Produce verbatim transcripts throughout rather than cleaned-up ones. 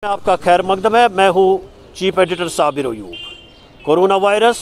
आपका खैर मकदम है। मैं हूँ chief editor Sabir Ayub. Corona virus,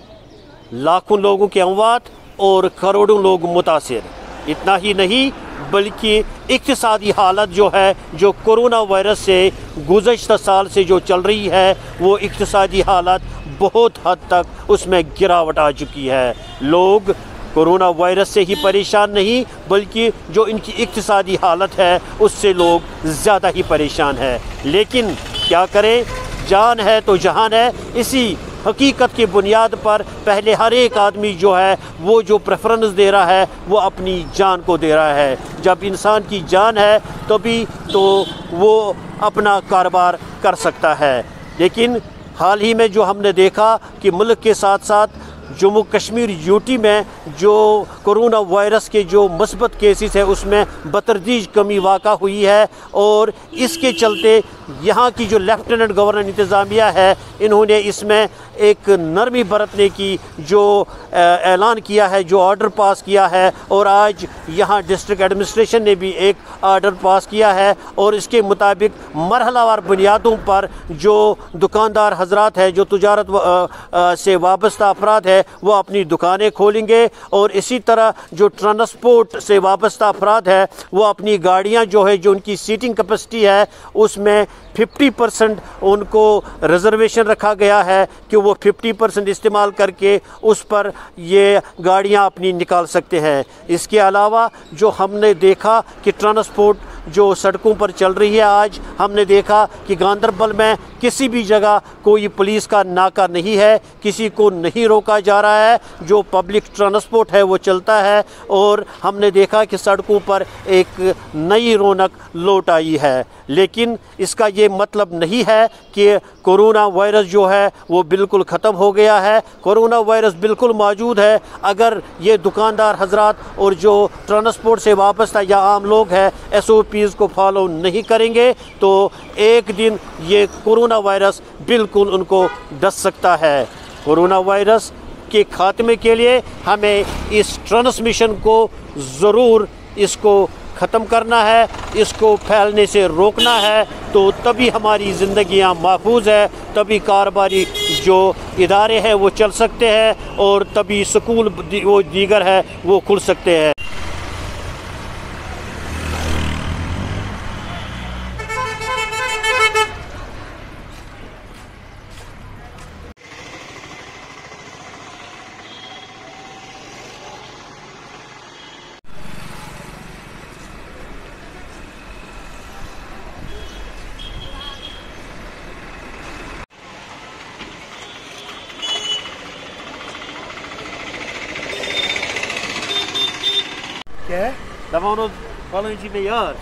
लाखों लोगों की अमवात और करोड़ों लोग मुतासिर। इतना ही नहीं बल्कि इक्तिसादी हालत जो है, जो कोरोना वायरस से गुज़श्ता साल से जो चल रही है, वो इक्तिसादी हालत बहुत हद तक उसमें गिरावट आ चुकी है। लोग कोरोना वायरस से ही परेशान नहीं बल्कि जो इनकी इक्तिसादी हालत है उससे लोग ज़्यादा ही परेशान है। लेकिन क्या करें, जान है तो जहान है। इसी हकीकत की बुनियाद पर पहले हर एक आदमी जो है वो जो प्रेफरेंस दे रहा है वो अपनी जान को दे रहा है। जब इंसान की जान है तभी तो वो अपना कारोबार कर सकता है। लेकिन हाल ही में जो हमने देखा कि मुल्क के साथ साथ जम्मू कश्मीर यूटी में जो कोरोना वायरस के जो मुस्बत केसेस है उसमें बतदरीज कमी वाक़ा हुई है, और इसके चलते यहाँ की जो लेफ्टिनेंट गवर्नर इंतज़ामिया है इन्होंने इसमें एक नरमी बरतने की जो ऐलान किया है, जो ऑर्डर पास किया है, और आज यहाँ डिस्ट्रिक्ट एडमिनिस्ट्रेशन ने भी एक ऑर्डर पास किया है और इसके मुताबिक मरहलावार बुनियादों पर जो दुकानदार हजरात है, जो तजारत से वाबस्ता अफराद है, वो अपनी दुकानें खोलेंगे, और इसी तरह जो ट्रांसपोर्ट से वाबस्ता अफराद है वो अपनी गाड़ियाँ जो है, जो उनकी सीटिंग कैपेसिटी है उसमें फिफ्टी परसेंट उनको रिजर्वेशन रखा गया है कि वो फिफ्टी परसेंट इस्तेमाल करके उस पर ये गाड़ियां अपनी निकाल सकते हैं। इसके अलावा जो हमने देखा कि ट्रांसपोर्ट जो सड़कों पर चल रही है, आज हमने देखा कि गांदरबल में किसी भी जगह कोई पुलिस का नाका नहीं है, किसी को नहीं रोका जा रहा है, जो पब्लिक ट्रांसपोर्ट है वो चलता है, और हमने देखा कि सड़कों पर एक नई रौनक लौट आई है। लेकिन इसका ये मतलब नहीं है कि कोरोना वायरस जो है वो बिल्कुल ख़त्म हो गया है। कोरोना वायरस बिल्कुल मौजूद है। अगर ये दुकानदार हजरात और जो ट्रांसपोर्ट से वाबस्ता या आम लोग हैं एस ओ पीज़ को फॉलो नहीं करेंगे तो एक दिन ये कोरोना वायरस बिल्कुल उनको डस सकता है। कोरोना वायरस के ख़ात्मे के लिए हमें इस ट्रांसमिशन को ज़रूर इसको ख़त्म करना है, इसको फैलने से रोकना है, तो तभी हमारी ज़िंदगियां महफूज है, तभी कारोबारी जो इदारे हैं वो चल सकते हैं, और तभी स्कूल वो दीगर है वो खुल सकते हैं। क्या दवाओं वालों जी में यार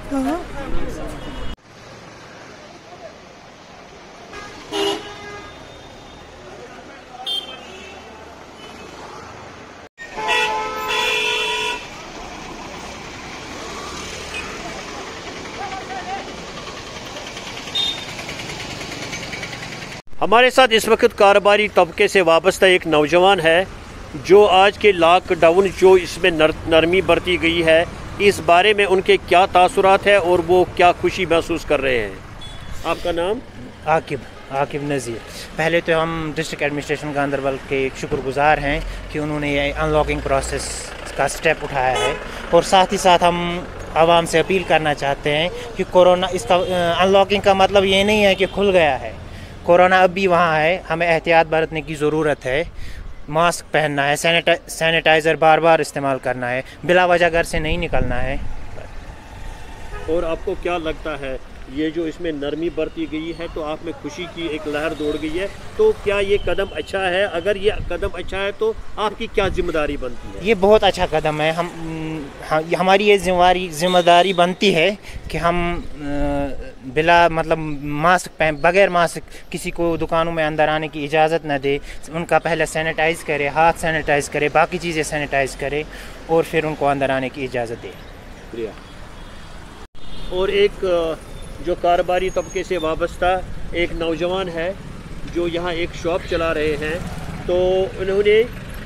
हमारे साथ इस वक्त कारोबारी तबके से वाबस्ता एक नौजवान है जो आज के लॉकडाउन जो इसमें नर, नरमी बरती गई है, इस बारे में उनके क्या तासुरात है और वो क्या खुशी महसूस कर रहे हैं। आपका नाम? आकिब आकिब नज़ीर। पहले तो हम डिस्ट्रिक्ट एडमिनिस्ट्रेशन गांदरबल के शुक्रगुजार हैं कि उन्होंने ये अनलॉकिंग प्रोसेस का स्टेप उठाया है, और साथ ही साथ हम आवाम से अपील करना चाहते हैं कि कोरोना इसका अनलॉकिंग का मतलब ये नहीं है कि खुल गया है, कोरोना अब भी वहाँ है, हमें एहतियात बरतने की ज़रूरत है। मास्क पहनना है, सैनिटा सैनिटाइज़र बार बार इस्तेमाल करना है, बिला वजह घर से नहीं निकलना है। और आपको क्या लगता है ये जो इसमें नरमी बरती गई है तो आप में खुशी की एक लहर दौड़ गई है, तो क्या ये कदम अच्छा है? अगर ये कदम अच्छा है तो आपकी क्या जिम्मेदारी बनती है? ये बहुत अच्छा कदम है। हम हमारी ये जिम्मेदारी जिम्मेदारी बनती है कि हम बिला मतलब मास्क पहन बगैर मास्क किसी को दुकानों में अंदर आने की इजाज़त न दे, उनका पहले सैनिटाइज़ करे, हाथ सैनिटाइज़ करे, बाकी चीज़ें सैनिटाइज़ करे, और फिर उनको अंदर आने की इजाज़त दे। शुक्रिया। और एक जो कारोबारी तबके से वाबस्ता एक नौजवान है जो यहाँ एक शॉप चला रहे हैं, तो उन्होंने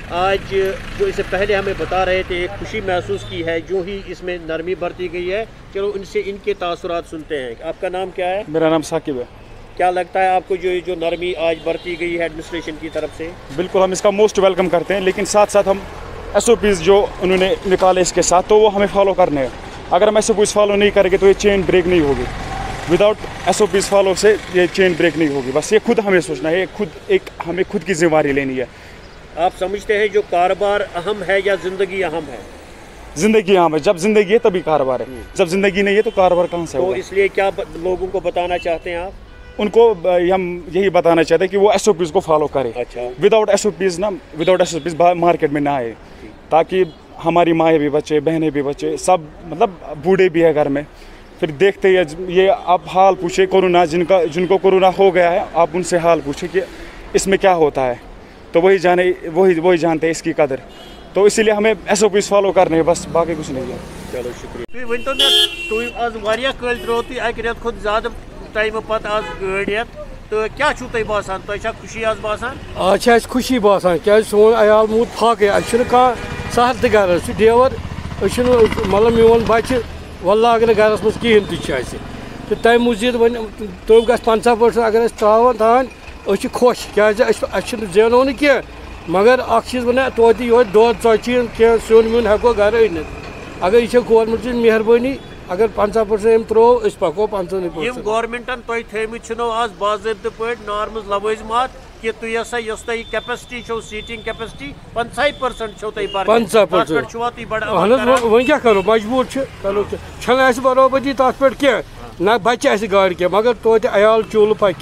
آج جو اسے پہلے ہمیں بتا رہے تھے ایک خوشی محسوس کی ہے جو ہی اس میں نرمی برتی گئی ہے. چلو ان سے ان کے تاثرات سنتے ہیں. آپ کا نام کیا ہے؟ میرا نام ثاقب ہے. کیا لگتا ہے آپ کو جو جو نرمی آج برتی گئی ہے ایڈمنسٹریشن کی طرف سے؟ بالکل ہم اس کا موسٹ ویلکم کرتے ہیں، لیکن ساتھ ساتھ ہم ایس او پیز جو انہوں نے نکالے اس کے ساتھ تو وہ ہمیں فالو کرنے ہیں. اگر ہم ایس او پیز فالو نہیں کریں گے تو یہ چین بریک نہیں ہوگی. Without S O Ps follow سے یہ چین بریک نہیں ہوگی. بس یہ خود ہمیں سوچنا ہے، خود ایک ہمیں خود کی ذمہ داری لینی ہے. آپ سمجھتے ہیں جو کاروبار اہم ہے یا زندگی اہم ہے؟ زندگی اہم ہے. جب زندگی ہے تبھی کاروبار ہے، جب زندگی نہیں ہے تو کاروبار کہاں سے تو ہوگا؟ اس لیے کیا لوگوں کو بتانا چاہتے ہیں آپ؟ ان کو ہم یہی بتانا چاہتے ہیں کہ وہ ایس او پیز کو فالو کرے. اچھا. وداؤٹ ایس او پیز نا without S O Ps market میں نہ آئے، تاکہ ہماری مائیں بھی بچے، بہنیں بھی بچے، سب مطلب بوڑھے بھی ہے گھر میں. پھر دیکھتے ہیں یہ آپ حال پوچھے کورونا جن کا جن کو کورونا ہو گیا ہے، آپ ان سے حال پوچھے کہ اس میں کیا ہوتا ہے، تو وہی جانے وہی وہی جانتے ہیں اس کی قدر. تو اسی لیے ہمیں ایس او پیز فالو کرنے ہیں، بس باقی کچھ نہیں ہے. چلو شکریہ. تُہۍ ؤنۍتو مےٚ تُہۍ آز واریاہ کٲلۍ درٛاو تُہۍ اَکہِ رٮ۪تہٕ کھۄتہٕ زیادٕ ٹایمہٕ پتہٕ آز گٲڑۍ ہٮ۪تھ تہٕ کیٛاہ چھُو تۄہہِ باسان؟ تۄہہِ چھا خوشی آز باسان؟ آز چھِ اَسہِ خوشی باسان کیٛازِ سون عیال موٗد فاقے. اَسہِ چھُنہٕ کانٛہہ سہل تہِ گرس چھُ ڈیور، أسۍ چھِنہٕ مطلب میون بچہِ وۄنۍ لاگنہٕ گرس منٛز کِہیٖنۍ تہِ چھُ اَسہِ. تہٕ تَمہِ مٔزیٖد وۄنۍ تِم گژھِ پنٛژاہ پٔرسنٹ اگر أسۍ ترٛاوان تھاوان أسۍ چھِ خۄش کیٛازِ اَسہِ اَسہِ چھِنہٕ زینو نہٕ کینٛہہ، مگر اکھ چیٖز وَنان توتہِ یِہوے دۄد ژۄچہِ کینٛہہ سیُن ویُن ہٮ۪کو گرٕ أنِتھ. اگر یہِ چھےٚ گورمنٹ سٕنٛز مہربٲنی، اگر پنٛژاہ پٔرسنٹ أمۍ ترٛوو أسۍ پکو پنٛژہنٕے یِم پٔرسنٹ. گورمنٹن تۄہہِ تھٲیمٕتۍ چھِنو آز باضٲبطہٕ پٲٹھۍ نارمٕز لوٲزمات کہِ تُہۍ ہسا یۄس تۄہہِ کیپیسٹی چھو سیٹنگ کیپیسٹی پنٛژاہے پٔرسنٹ چھو تۄہہِ بَرٕنۍ. پنٛژاہ تَتھ پٔرسنٹ پٮ۪ٹھ چھُوا تُہۍ بَڑٕ اہن عمل حظ. کران؟ وۄنۍ کیٛاہ کرو مجبوٗر چھِ. چلو چھَنہٕ اَسہِ برابٔدی تَتھ پٮ۪ٹھ کینٛہہ، نہ بچہِ اَسہِ گاڑِ کینٛہہ، مگر توتہِ عیال چوٗلہٕ پکہِ.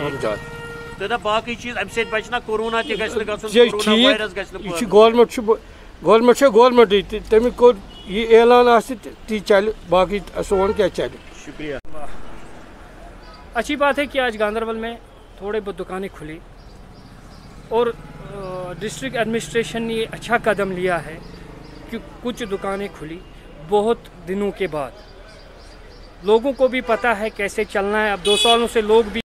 تہٕ نہ باقٕے چیٖز اَمہِ سۭتۍ بچہِ نا کورونا تہِ گژھِ نہٕ گژھُن، یہِ چھِ کورونا وایرس گژھِ ٹھیٖک، یہِ نہٕ چھُ گورمنٹ چھُ گورمنٹ چھےٚ گورمنٹٕے تہٕ تٔمۍ کوٚر یہِ اعلان آسہِ تی چلہِ، باقٕے سون کیٛاہ چلہِ. شکریہ. اچھی بات ہے کہ آج گاندربل میں تھوڑے بہت دکانیں کھلی اور ڈسٹرکٹ ایڈمنسٹریشن نے یہ اچھا قدم لیا ہے کہ کچھ دکانیں کھلی بہت دنوں کے بعد. لوگوں کو بھی پتہ ہے کیسے چلنا ہے. اب دو سالوں سے لوگ بھی